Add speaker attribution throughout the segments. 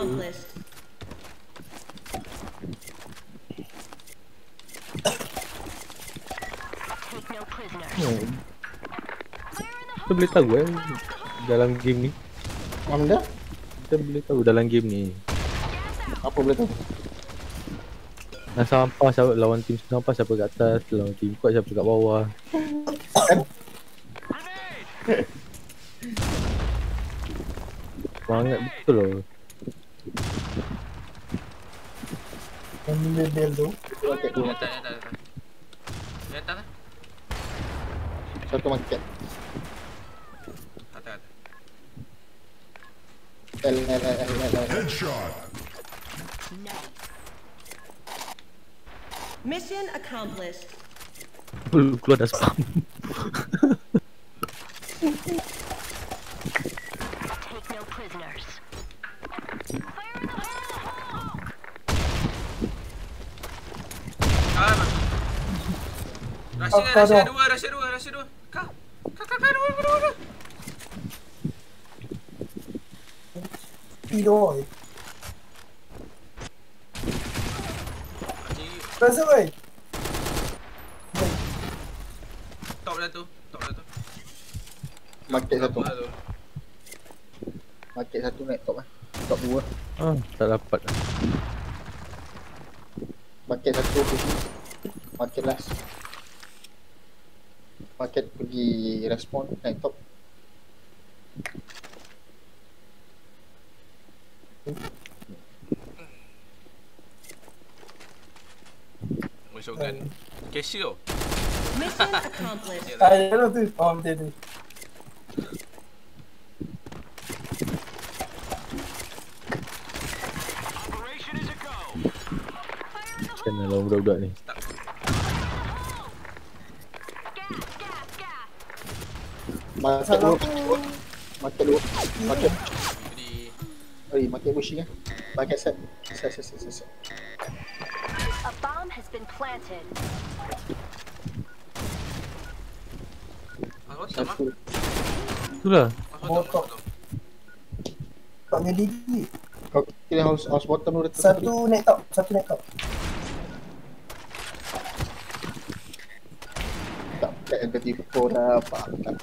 Speaker 1: accomplished.
Speaker 2: Take no prisoners.
Speaker 3: Kita boleh tahu dalam game ni.
Speaker 4: Mana dia?
Speaker 3: Kita boleh tahu dalam game ni.
Speaker 4: Apa boleh tahu?
Speaker 3: Nak sampah siapa, lawan tim sampah siapa kat atas, lawan tim kuat siapa kat bawah. Semangat betul loh.
Speaker 5: Yang bila bel tu.
Speaker 4: Market dua.
Speaker 6: Di atas lah.
Speaker 4: Satu market.
Speaker 6: Atas.
Speaker 4: L.
Speaker 7: Headshot.
Speaker 1: Mission accomplished.
Speaker 3: Keluar dah spam.
Speaker 2: Take no prisoners.
Speaker 6: Rusia dua. Kau. Dua.
Speaker 5: Tidur. Rasa oi.
Speaker 6: Top dah tu.
Speaker 4: Market satu.
Speaker 6: Top dah tu.
Speaker 4: Market satu naik top lah. Top dua.
Speaker 3: Tak dapat.
Speaker 4: Market satu push. Market last. Market pergi respon naik top.
Speaker 6: Masukkan cashier.
Speaker 1: Mission accomplished.
Speaker 5: Ada tu. Oh, betul tu.
Speaker 3: Kena lawan budak-budak ni.
Speaker 4: Market dua. Market dua. Market.
Speaker 6: Jadi
Speaker 4: Market pushing kan. Market set. Set.
Speaker 2: A bomb has been planted.
Speaker 6: apa sama?
Speaker 4: Satu.
Speaker 3: Itulah.
Speaker 5: Botok. Tak punya diri.
Speaker 4: Kau kira house bottom dulu.
Speaker 5: Satu naik top.
Speaker 4: Tak pakai MP4 dah apa.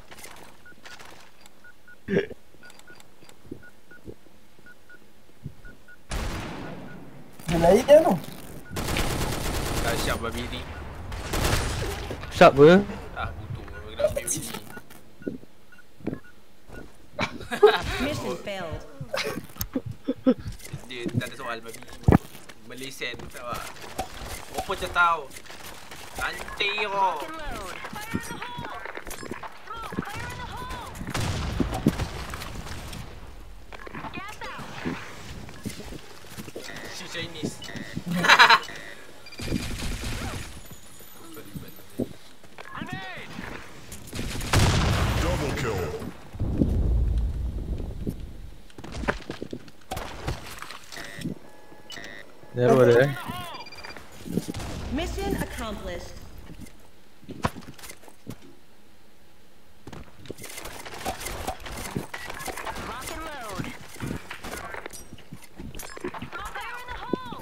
Speaker 5: Dia lain dia tu.
Speaker 6: Dah siap babi ni.
Speaker 3: Sharp ke?
Speaker 6: Ah butuh kena ambil bini.
Speaker 1: Mission failed.
Speaker 6: Dia tak ada soal babi. Malaysian tak apa. Apa je tahu. Nanti yo.
Speaker 2: Lock and load. Gas out.
Speaker 6: Si Chinese.
Speaker 7: Double kill.
Speaker 3: Nero ada
Speaker 1: Mission accomplished.
Speaker 2: Lock and load. Fire in the hole.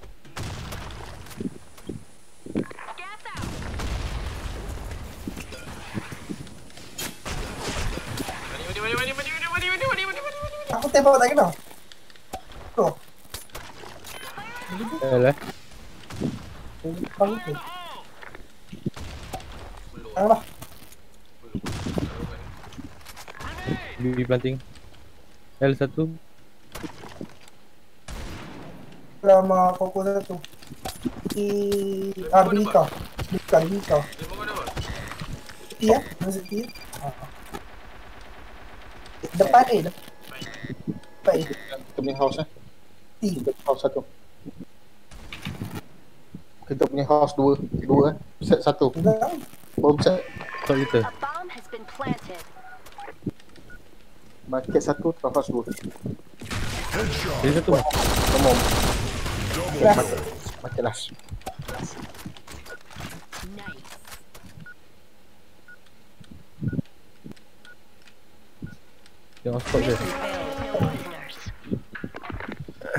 Speaker 2: Gas out.
Speaker 6: Mani.
Speaker 5: Aku tembak tak kena. Tu.
Speaker 3: lah.
Speaker 5: Pang tu. Tanglah.
Speaker 3: BB planting. L1.
Speaker 5: Lama fokus satu. Bika.
Speaker 6: Dia bangun apa?
Speaker 5: T ya? Masuk T ya? Depan A. Depan A.
Speaker 4: Kita punya house
Speaker 5: T.
Speaker 4: Kita house satu. Kita punya house dua set satu. Bom set.
Speaker 3: Top kita.
Speaker 2: A bomb has been planted.
Speaker 4: Market satu, house dua.
Speaker 7: Headshot.
Speaker 3: Jadi satu.
Speaker 4: Bom.
Speaker 7: Double kill.
Speaker 4: Market last.
Speaker 2: Nice.
Speaker 3: Tengok spot dia.
Speaker 1: Mission failed.
Speaker 2: No prisoners.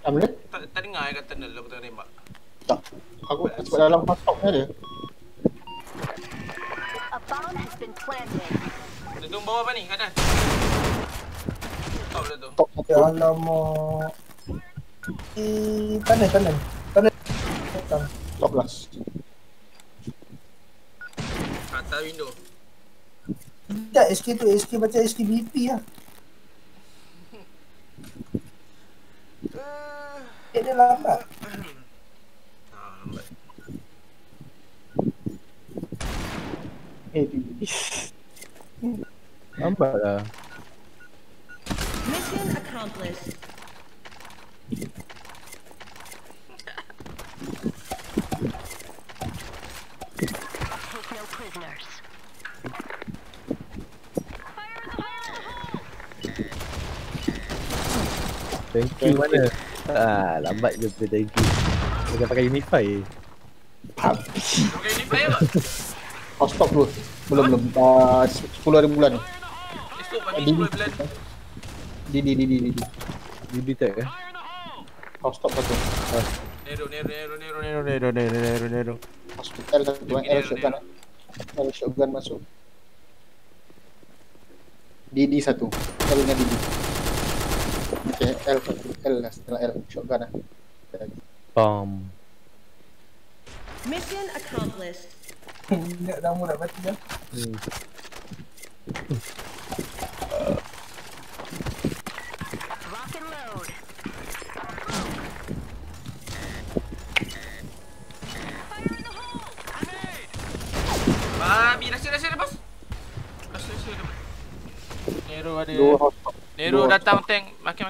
Speaker 4: Apa dia?
Speaker 6: Tak dengar kata tunnel aku tengah tembak.
Speaker 4: Tak. Aku sebab dalam hotspotnya dia.
Speaker 2: A bomb has been planted.
Speaker 6: Dia tunggu bawah apa ni? Kanan. Top dah tu.
Speaker 4: Top
Speaker 5: Ya
Speaker 4: satu.
Speaker 5: alamak. Kanan. Datang.
Speaker 4: Top last.
Speaker 6: Atas window.
Speaker 5: Tidak, SK tu SK macam SK BP lah. Dia lambat.
Speaker 6: Lambat.
Speaker 3: Nampak lah.
Speaker 1: Mission accomplished.
Speaker 2: Take no prisoners.
Speaker 3: Thank you mana? Lambat je play thank you. Jangan pakai Unify.
Speaker 6: Okay, ni fire tak?
Speaker 4: Hotspot dulu. Belum. 10 hari bulan.
Speaker 6: Esok pagi 10 bulan.
Speaker 4: Di.
Speaker 3: DB tag eh?
Speaker 4: Hotspot satu.
Speaker 6: Nero.
Speaker 4: Hotspot L satu. L shotgun. L shotgun masuk. DD satu. L dengan DD. Okay, L satu. L lah setelah L. Shotgun lah.
Speaker 3: Bom.
Speaker 1: Mission accomplished.
Speaker 5: Ingat nama nak mati lah.
Speaker 2: Lock and load.
Speaker 6: Babi, rasa bos. Rasa dapat. Nero ada.
Speaker 4: Dua hotspot.
Speaker 6: Nero
Speaker 4: Dua
Speaker 6: datang tank. Makan.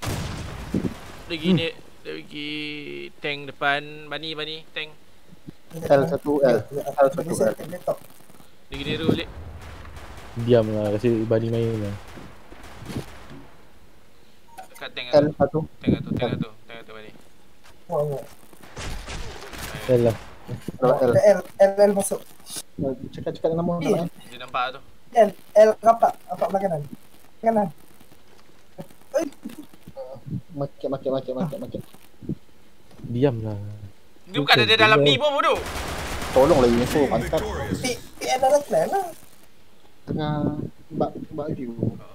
Speaker 6: Dia pergi tank depan. Bani tank.
Speaker 4: L satu L. L satu
Speaker 5: Dia
Speaker 4: L.
Speaker 5: set laptop.
Speaker 6: Dia pergi Nero balik.
Speaker 3: Diam lah, kasi Bani main lah.
Speaker 6: Dekat tank
Speaker 4: L
Speaker 6: tu.
Speaker 4: satu.
Speaker 6: Tank tu Bani.
Speaker 5: Wah.
Speaker 3: L lah.
Speaker 4: L.
Speaker 5: L masuk.
Speaker 4: Cakap nama nak.
Speaker 6: Dia nampak tu.
Speaker 5: L rapat makanan. Kanan.
Speaker 4: Makin.
Speaker 3: Diam lah.
Speaker 6: Dia bukan ada dalam ni pun bodoh.
Speaker 4: Tolonglah info mantap.
Speaker 7: Victorious.
Speaker 5: L dalam clan lah.
Speaker 4: Tengah bak view.